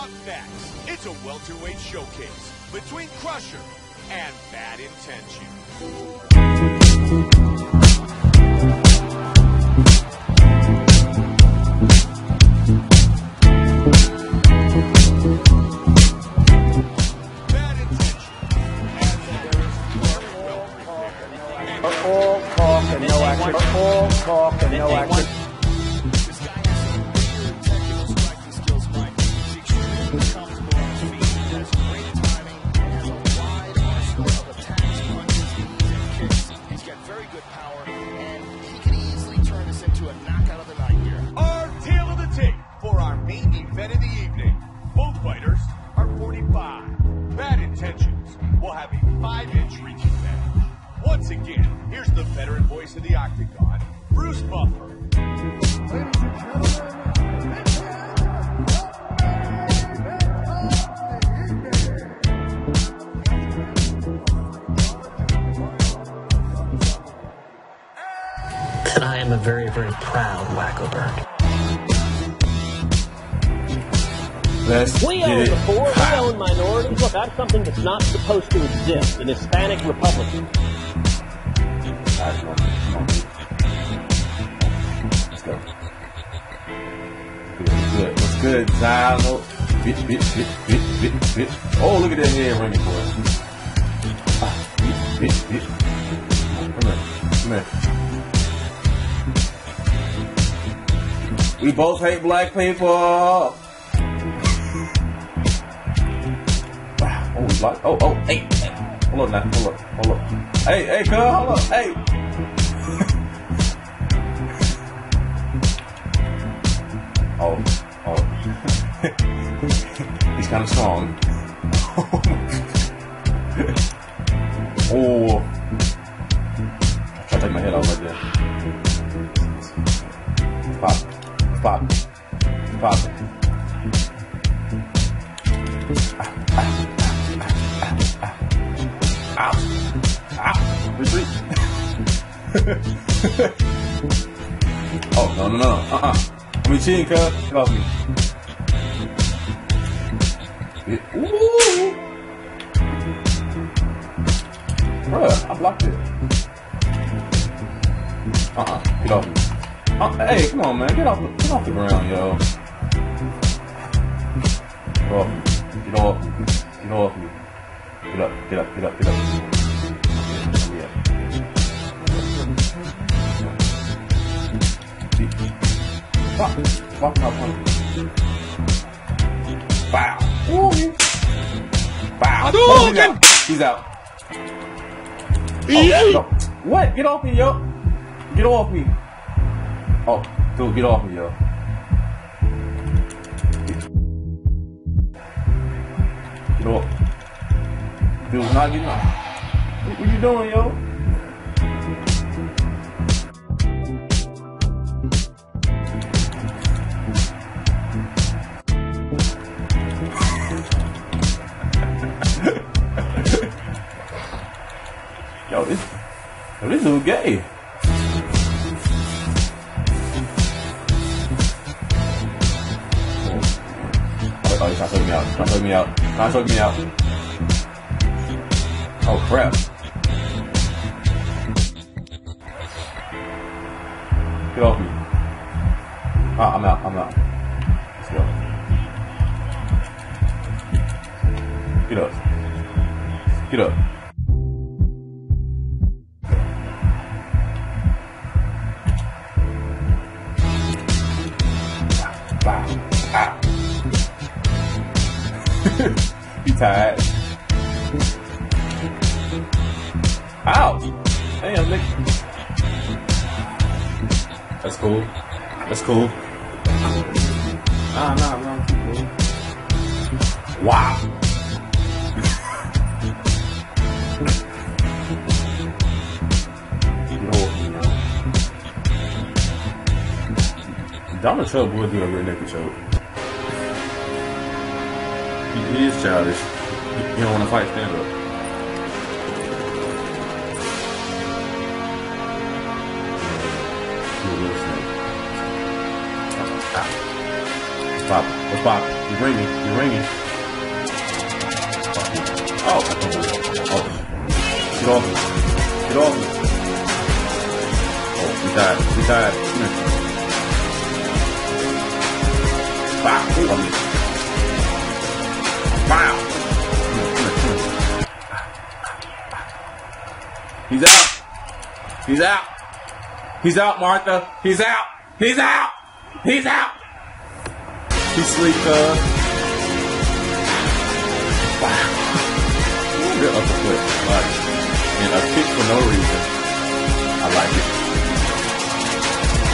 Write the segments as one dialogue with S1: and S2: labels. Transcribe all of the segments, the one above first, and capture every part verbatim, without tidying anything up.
S1: Up next, it's a welterweight showcase between Crusher and Bad Intention. Bad Intention.
S2: All talk and no action. All talk and no action.
S1: Bad Intentions will have a five-inch reach advantage. Once again, here's the veteran voice of the Octagon, Bruce Buffer. Ladies and
S3: And I am a very, very proud Wacko Bird.
S4: Let's
S5: we own the poor, we own minorities. Look, that's something that's not supposed to exist. An Hispanic Republican.
S4: Let's go. What's good? What's good, Tyler? Bitch, bitch, bitch, bitch, bitch, bitch. Oh, look at that head running, boy. Ah, bitch, bitch, bitch. Come here. Come here. We both hate black people. Oh, block. Oh, oh, hey, hey. Hold up now. Hold up. Hold up. Hey, hey, cuz, hold up. Hey. oh, oh. He's kind of strong. oh. Try to take my head off right there. Pop. Pop. Pop. Ah, ah. Ow. Ow. Retreat. oh, no, no, no. Uh-uh. I'm cheating, cuz. Get off me. Ooh. Bruh, I blocked it. Uh-uh. Get off me. Uh, hey, come on, man. Get off, get off the ground, yo. Get off me. Get off me. Get off me. Get up, get up, get up, get up. Yeah. Fuck. Fuck my punch. Bow. Ooh. Bow. Oh, he's out. He's out. Oh, no. What? Get off me, yo. Get off me. Oh, dude, get off me, yo. Get off. Dude's not getting off. What, what you doing, yo? yo, this, yo, this dude gay. Oh, oh, he's trying to take me out. Trying to take me out. Trying to take me out. Oh crap. Get off me. Oh, I'm out, I'm out. Let's go. Get up. Get up. Wow. Ow. You tired? Ow! Damn, Nick. That's cool. That's cool. Nah, nah, nah. Cool. Wow. Donald Trump would do a rear naked choke. He, he is childish. He don't want to fight stand up. Stop. What's poppin'? You're ringing. You're ringing. Oh. Oh. Get off me. Get off me. Oh, we tired. We tired. Wow. Ooh, on me. Wow. He's out. He's out. He's out, Martha. He's out. He's out. He's out. He's sleep, uh. Wow. Real uppercut. Like, and a kick for no reason. I like it. I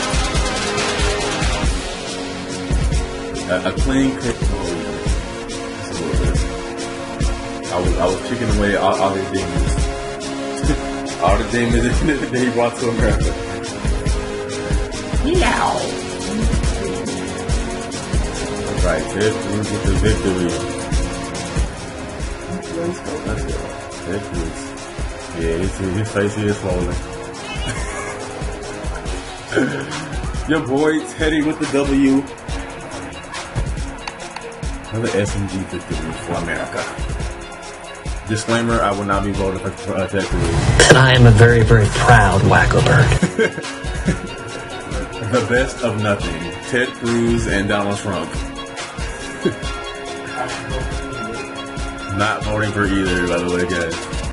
S4: like it. A, a clean kick for no reason. That's what it is. I was, I was kicking away all, all his demons. All the demons that he brought to America. Yow! Right, Ted Cruz with the victory. Let's go, let's go. Ted Cruz. Yeah, his, his face is swollen. Your boy Teddy with the W. Another S M G victory for America. Disclaimer, I will not be voting for uh, Ted Cruz.
S3: And I am a very, very proud Wacko Bird.
S4: The best of nothing. Ted Cruz and Donald Trump. Not voting for either, by the way, guys.